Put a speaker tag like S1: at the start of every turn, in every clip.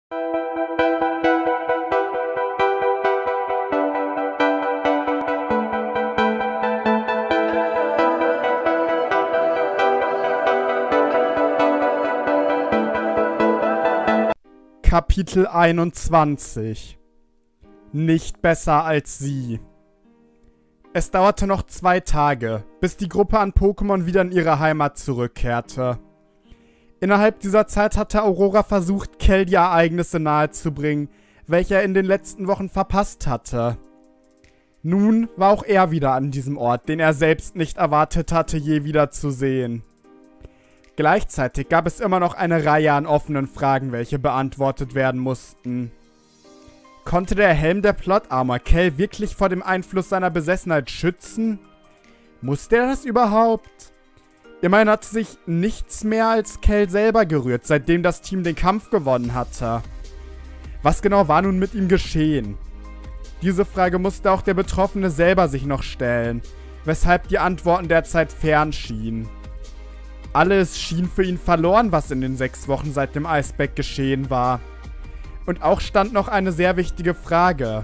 S1: Kapitel 21 Nicht besser als sie. Es dauerte noch 2 Tage, bis die Gruppe an Pokémon wieder in ihre Heimat zurückkehrte. Innerhalb dieser Zeit hatte Aurora versucht, Kel die Ereignisse nahezubringen, welche er in den letzten Wochen verpasst hatte. Nun war auch er wieder an diesem Ort, den er selbst nicht erwartet hatte, je wieder zu sehen. Gleichzeitig gab es immer noch eine Reihe an offenen Fragen, welche beantwortet werden mussten. Konnte der Helm der Plot Armor Kel wirklich vor dem Einfluss seiner Besessenheit schützen? Musste er das überhaupt? Immerhin hatte sich nichts mehr als Kel selber gerührt, seitdem das Team den Kampf gewonnen hatte. Was genau war nun mit ihm geschehen? Diese Frage musste auch der Betroffene selber sich noch stellen, weshalb die Antworten derzeit fern schienen. Alles schien für ihn verloren, was in den 6 Wochen seit dem Eisberg geschehen war. Und auch stand noch eine sehr wichtige Frage.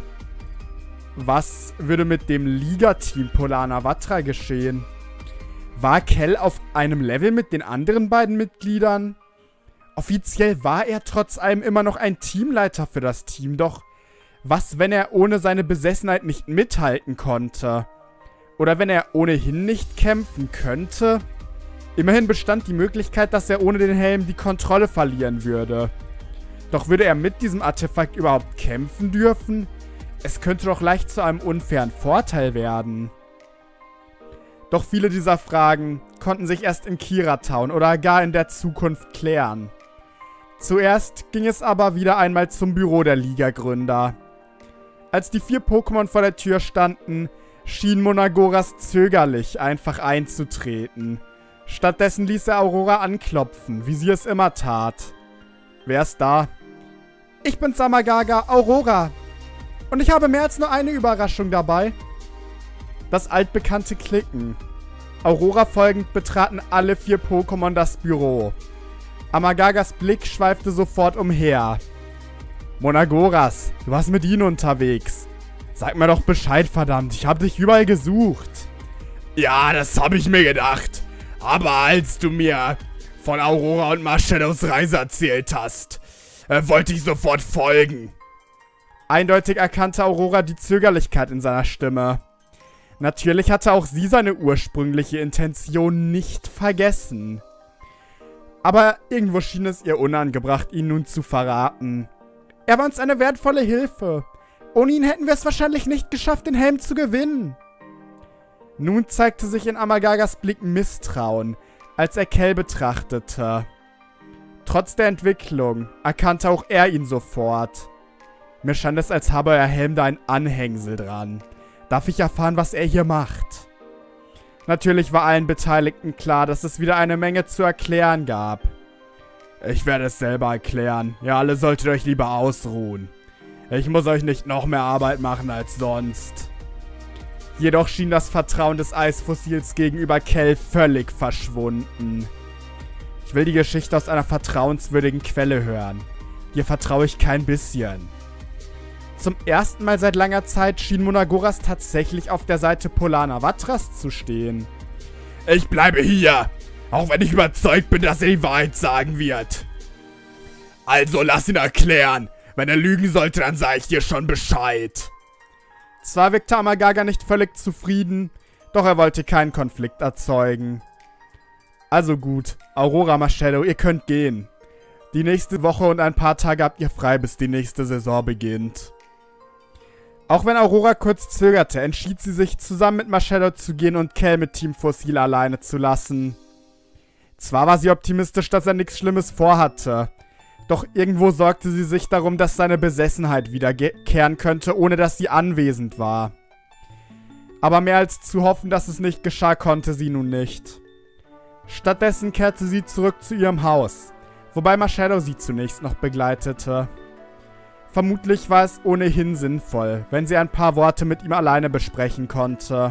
S1: Was würde mit dem Liga-Team Polana Vatra geschehen? War Kel auf einem Level mit den anderen beiden Mitgliedern? Offiziell war er trotz allem immer noch ein Teamleiter für das Team, doch was, wenn er ohne seine Besessenheit nicht mithalten konnte? Oder wenn er ohnehin nicht kämpfen könnte? Immerhin bestand die Möglichkeit, dass er ohne den Helm die Kontrolle verlieren würde. Doch würde er mit diesem Artefakt überhaupt kämpfen dürfen? Es könnte doch leicht zu einem unfairen Vorteil werden. Doch viele dieser Fragen konnten sich erst in Kira Town oder gar in der Zukunft klären. Zuerst ging es aber wieder einmal zum Büro der Liga-Gründer. Als die 4 Pokémon vor der Tür standen, schien Monagoras zögerlich, einfach einzutreten. Stattdessen ließ er Aurora anklopfen, wie sie es immer tat. Wer ist da? Ich bin Samagaga, Aurora. Und ich habe mehr als nur eine Überraschung dabei. Das altbekannte Klicken. Aurora folgend betraten alle 4 Pokémon das Büro. Amagagas Blick schweifte sofort umher. Monagoras, du warst mit ihnen unterwegs. Sag mir doch Bescheid, verdammt, ich habe dich überall gesucht.
S2: Ja, das habe ich mir gedacht. Aber als du mir von Aurora und Marshallows Reise erzählt hast, wollte ich sofort folgen.
S1: Eindeutig erkannte Aurora die Zögerlichkeit in seiner Stimme. Natürlich hatte auch sie seine ursprüngliche Intention nicht vergessen. Aber irgendwo schien es ihr unangebracht, ihn nun zu verraten. Er war uns eine wertvolle Hilfe. Ohne ihn hätten wir es wahrscheinlich nicht geschafft, den Helm zu gewinnen. Nun zeigte sich in Amagagas Blick Misstrauen, als er Kel betrachtete. Trotz der Entwicklung erkannte auch er ihn sofort. Mir scheint es, als habe euer Helm da ein Anhängsel dran. Darf ich erfahren, was er hier macht? Natürlich war allen Beteiligten klar, dass es wieder eine Menge zu erklären gab. Ich werde es selber erklären. Ihr alle solltet euch lieber ausruhen. Ich muss euch nicht noch mehr Arbeit machen als sonst. Jedoch schien das Vertrauen des Eisfossils gegenüber Kel völlig verschwunden. Ich will die Geschichte aus einer vertrauenswürdigen Quelle hören. Dir vertraue ich kein bisschen. Zum ersten Mal seit langer Zeit schien Monagoras tatsächlich auf der Seite Polana Vatras zu stehen.
S2: Ich bleibe hier, auch wenn ich überzeugt bin, dass er die Wahrheit sagen wird. Also lass ihn erklären. Wenn er lügen sollte, dann sage ich dir schon Bescheid.
S1: Zwar wirkte Amagaga nicht völlig zufrieden, doch er wollte keinen Konflikt erzeugen. Also gut, Aurora Marshallow, ihr könnt gehen. Die nächste Woche und ein paar Tage habt ihr frei, bis die nächste Saison beginnt. Auch wenn Aurora kurz zögerte, entschied sie sich, zusammen mit Marshallow zu gehen und Kel mit Team Fossil alleine zu lassen. Zwar war sie optimistisch, dass er nichts Schlimmes vorhatte, doch irgendwo sorgte sie sich darum, dass seine Besessenheit wiederkehren könnte, ohne dass sie anwesend war. Aber mehr als zu hoffen, dass es nicht geschah, konnte sie nun nicht. Stattdessen kehrte sie zurück zu ihrem Haus, wobei Marshallow sie zunächst noch begleitete. Vermutlich war es ohnehin sinnvoll, wenn sie ein paar Worte mit ihm alleine besprechen konnte.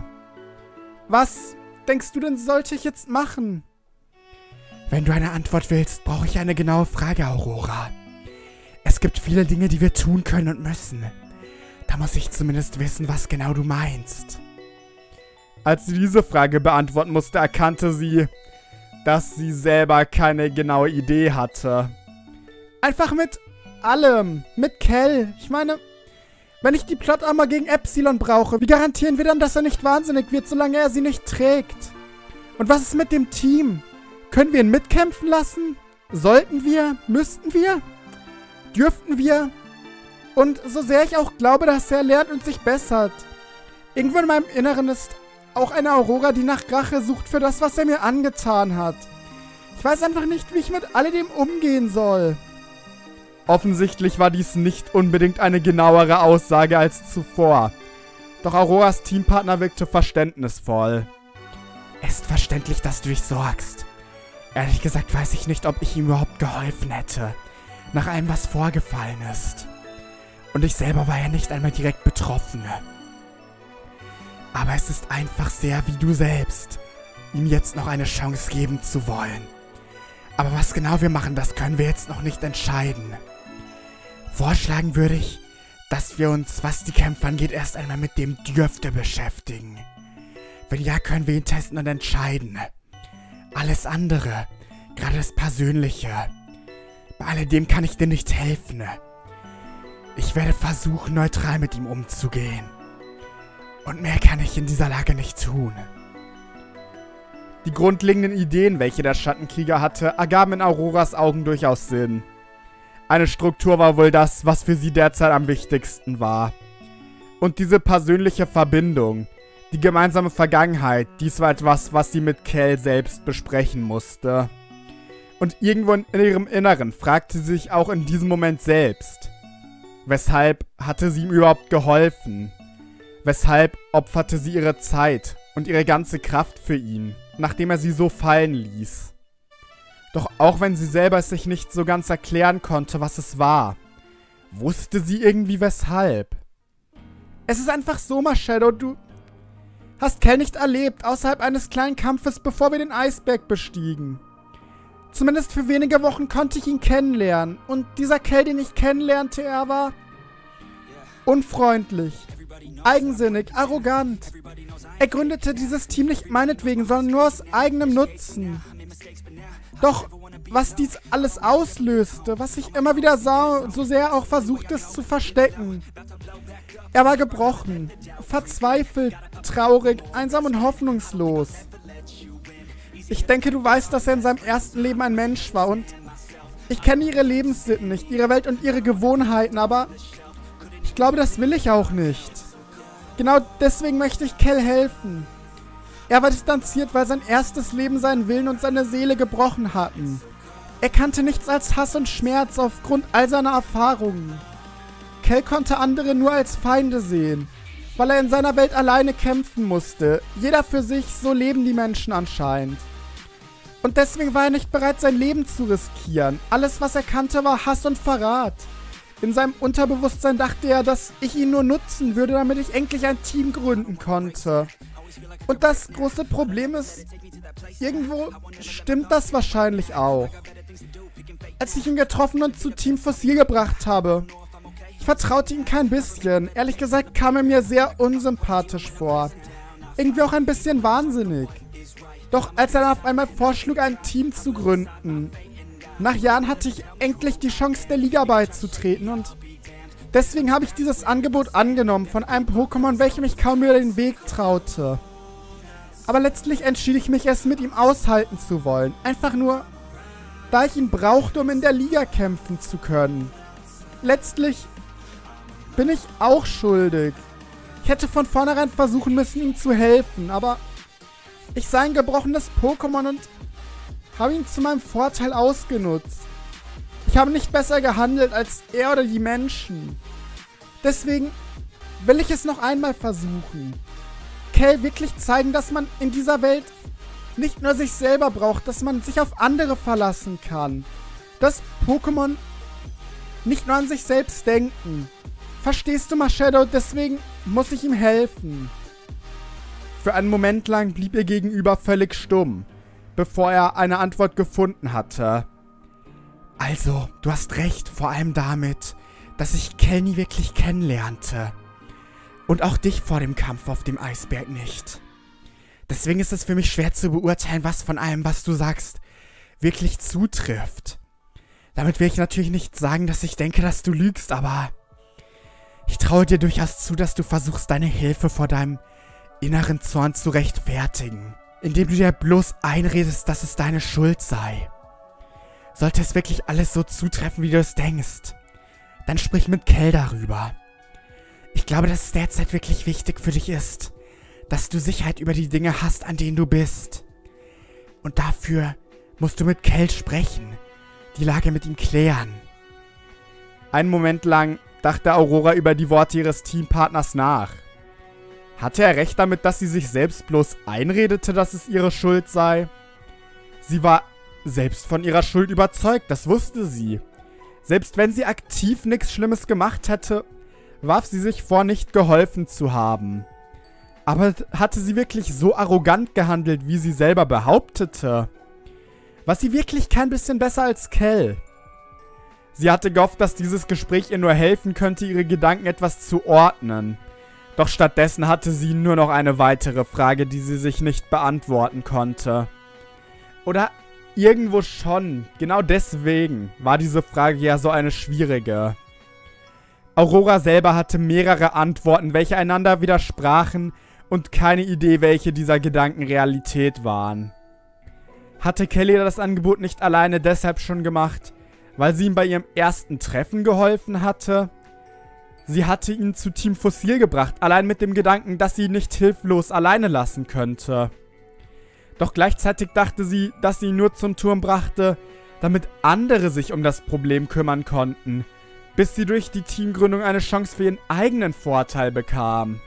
S1: Was denkst du denn, sollte ich jetzt machen? Wenn du eine Antwort willst, brauche ich eine genaue Frage, Aurora. Es Es gibt viele Dinge, die wir tun können und müssen. Da muss ich zumindest wissen, was genau du meinst. Als sie diese Frage beantworten musste, erkannte sie, dass sie selber keine genaue Idee hatte. Einfach mit allem. Mit Kel. Ich meine, wenn ich die Plot-Armor gegen Epsilon brauche, wie garantieren wir dann, dass er nicht wahnsinnig wird, solange er sie nicht trägt? Und was ist mit dem Team? Können wir ihn mitkämpfen lassen? Sollten wir? Müssten wir? Dürften wir? Und so sehr ich auch glaube, dass er lernt und sich bessert. Irgendwo in meinem Inneren ist auch eine Aurora, die nach Rache sucht für das, was er mir angetan hat. Ich weiß einfach nicht, wie ich mit alledem umgehen soll. Offensichtlich war dies nicht unbedingt eine genauere Aussage als zuvor. Doch Auroras Teampartner wirkte verständnisvoll. Es ist verständlich, dass du dich sorgst. Ehrlich gesagt weiß ich nicht, ob ich ihm überhaupt geholfen hätte. Nach allem, was vorgefallen ist. Und ich selber war ja nicht einmal direkt betroffen. Aber es ist einfach sehr wie du selbst, ihm jetzt noch eine Chance geben zu wollen. Aber was genau wir machen, das können wir jetzt noch nicht entscheiden. Vorschlagen würde ich, dass wir uns, was die Kämpfe angeht, erst einmal mit dem Dürfte beschäftigen. Wenn ja, können wir ihn testen und entscheiden. Alles andere, gerade das Persönliche, bei alledem kann ich dir nicht helfen. Ich werde versuchen, neutral mit ihm umzugehen. Und mehr kann ich in dieser Lage nicht tun. Die grundlegenden Ideen, welche der Schattenkrieger hatte, ergaben in Auroras Augen durchaus Sinn. Eine Struktur war wohl das, was für sie derzeit am wichtigsten war. Und diese persönliche Verbindung, die gemeinsame Vergangenheit, dies war etwas, was sie mit Kel selbst besprechen musste. Und irgendwo in ihrem Inneren fragte sie sich auch in diesem Moment selbst, weshalb hatte sie ihm überhaupt geholfen? Weshalb opferte sie ihre Zeit und ihre ganze Kraft für ihn, nachdem er sie so fallen ließ? Doch auch wenn sie selber es sich nicht so ganz erklären konnte, was es war, wusste sie irgendwie weshalb. Es ist einfach so, Marshadow, du hast Kel nicht erlebt, außerhalb eines kleinen Kampfes, bevor wir den Eisberg bestiegen. Zumindest für wenige Wochen konnte ich ihn kennenlernen. Und dieser Kel, den ich kennenlernte, er war unfreundlich, eigensinnig, arrogant. Er gründete dieses Team nicht meinetwegen, sondern nur aus eigenem Nutzen. Doch was dies alles auslöste, was ich immer wieder sah, so sehr auch versuchte es zu verstecken. Er war gebrochen, verzweifelt, traurig, einsam und hoffnungslos. Ich denke, du weißt, dass er in seinem ersten Leben ein Mensch war und ich kenne ihre Lebenssitten nicht, ihre Welt und ihre Gewohnheiten, aber ich glaube, das will ich auch nicht. Genau deswegen möchte ich Kel helfen. Er war distanziert, weil sein erstes Leben seinen Willen und seine Seele gebrochen hatten. Er kannte nichts als Hass und Schmerz aufgrund all seiner Erfahrungen. Kel konnte andere nur als Feinde sehen, weil er in seiner Welt alleine kämpfen musste. Jeder für sich, so leben die Menschen anscheinend. Und deswegen war er nicht bereit, sein Leben zu riskieren. Alles, was er kannte, war Hass und Verrat. In seinem Unterbewusstsein dachte er, dass ich ihn nur nutzen würde, damit ich endlich ein Team gründen konnte. Und das große Problem ist, irgendwo stimmt das wahrscheinlich auch. Als ich ihn getroffen und zu Team Fossil gebracht habe, ich vertraute ihm kein bisschen. Ehrlich gesagt kam er mir sehr unsympathisch vor. Irgendwie auch ein bisschen wahnsinnig. Doch als er dann auf einmal vorschlug, ein Team zu gründen, nach Jahren hatte ich endlich die Chance, der Liga beizutreten und deswegen habe ich dieses Angebot angenommen von einem Pokémon, welchem ich kaum über den Weg traute. Aber letztlich entschied ich mich, es mit ihm aushalten zu wollen. Einfach nur, da ich ihn brauchte, um in der Liga kämpfen zu können. Letztlich bin ich auch schuldig. Ich hätte von vornherein versuchen müssen, ihm zu helfen, aber ich sah ein gebrochenes Pokémon und habe ihn zu meinem Vorteil ausgenutzt. Ich habe nicht besser gehandelt als er oder die Menschen. Deswegen will ich es noch einmal versuchen. Kel wirklich zeigen, dass man in dieser Welt nicht nur sich selber braucht, dass man sich auf andere verlassen kann. Dass Pokémon nicht nur an sich selbst denken. Verstehst du, Marshadow? Deswegen muss ich ihm helfen. Für einen Moment lang blieb ihr gegenüber völlig stumm, bevor er eine Antwort gefunden hatte. Also, du hast recht, vor allem damit, dass ich Kel nie wirklich kennenlernte. Und auch dich vor dem Kampf auf dem Eisberg nicht. Deswegen ist es für mich schwer zu beurteilen, was von allem, was du sagst, wirklich zutrifft. Damit will ich natürlich nicht sagen, dass ich denke, dass du lügst, aber ich traue dir durchaus zu, dass du versuchst, deine Hilfe vor deinem inneren Zorn zu rechtfertigen, indem du dir bloß einredest, dass es deine Schuld sei. Sollte es wirklich alles so zutreffen, wie du es denkst, dann sprich mit Kel darüber. Ich glaube, dass es derzeit wirklich wichtig für dich ist, dass du Sicherheit über die Dinge hast, an denen du bist. Und dafür musst du mit Kel sprechen, die Lage mit ihm klären. Einen Moment lang dachte Aurora über die Worte ihres Teampartners nach. Hatte er recht damit, dass sie sich selbst bloß einredete, dass es ihre Schuld sei? Sie war selbst von ihrer Schuld überzeugt, das wusste sie. Selbst wenn sie aktiv nichts Schlimmes gemacht hätte, warf sie sich vor, nicht geholfen zu haben. Aber hatte sie wirklich so arrogant gehandelt, wie sie selber behauptete? War sie wirklich kein bisschen besser als Kel? Sie hatte gehofft, dass dieses Gespräch ihr nur helfen könnte, ihre Gedanken etwas zu ordnen. Doch stattdessen hatte sie nur noch eine weitere Frage, die sie sich nicht beantworten konnte. Oder irgendwo schon. Genau deswegen war diese Frage ja so eine schwierige. Aurora selber hatte mehrere Antworten, welche einander widersprachen und keine Idee, welche dieser Gedanken Realität waren. Hatte Kelly das Angebot nicht alleine deshalb schon gemacht, weil sie ihm bei ihrem ersten Treffen geholfen hatte? Sie hatte ihn zu Team Fossil gebracht, allein mit dem Gedanken, dass sie ihn nicht hilflos alleine lassen könnte. Doch gleichzeitig dachte sie, dass sie ihn nur zum Turm brachte, damit andere sich um das Problem kümmern konnten, bis sie durch die Teamgründung eine Chance für ihren eigenen Vorteil bekam.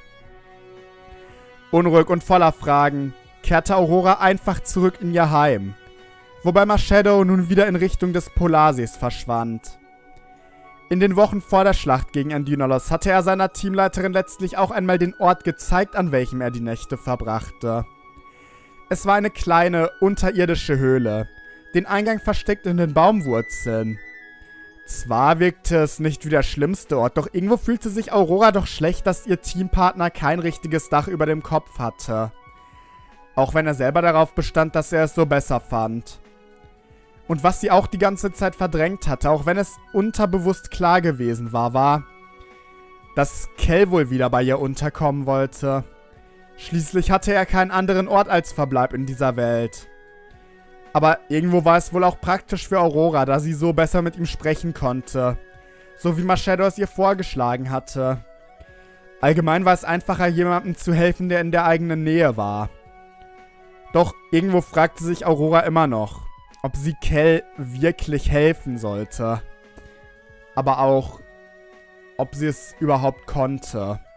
S1: Unruhig und voller Fragen kehrte Aurora einfach zurück in ihr Heim, wobei Marshadow nun wieder in Richtung des Polarsees verschwand. In den Wochen vor der Schlacht gegen Andynolos hatte er seiner Teamleiterin letztlich auch einmal den Ort gezeigt, an welchem er die Nächte verbrachte. Es war eine kleine, unterirdische Höhle, den Eingang versteckt in den Baumwurzeln. Zwar wirkte es nicht wie der schlimmste Ort, doch irgendwo fühlte sich Aurora doch schlecht, dass ihr Teampartner kein richtiges Dach über dem Kopf hatte. Auch wenn er selber darauf bestand, dass er es so besser fand. Und was sie auch die ganze Zeit verdrängt hatte, auch wenn es unterbewusst klar gewesen war, war, dass Kel wohl wieder bei ihr unterkommen wollte. Schließlich hatte er keinen anderen Ort als Verbleib in dieser Welt. Aber irgendwo war es wohl auch praktisch für Aurora, da sie so besser mit ihm sprechen konnte. So wie Marshadow es ihr vorgeschlagen hatte. Allgemein war es einfacher, jemandem zu helfen, der in der eigenen Nähe war. Doch irgendwo fragte sich Aurora immer noch, ob sie Kel wirklich helfen sollte. Aber auch, ob sie es überhaupt konnte.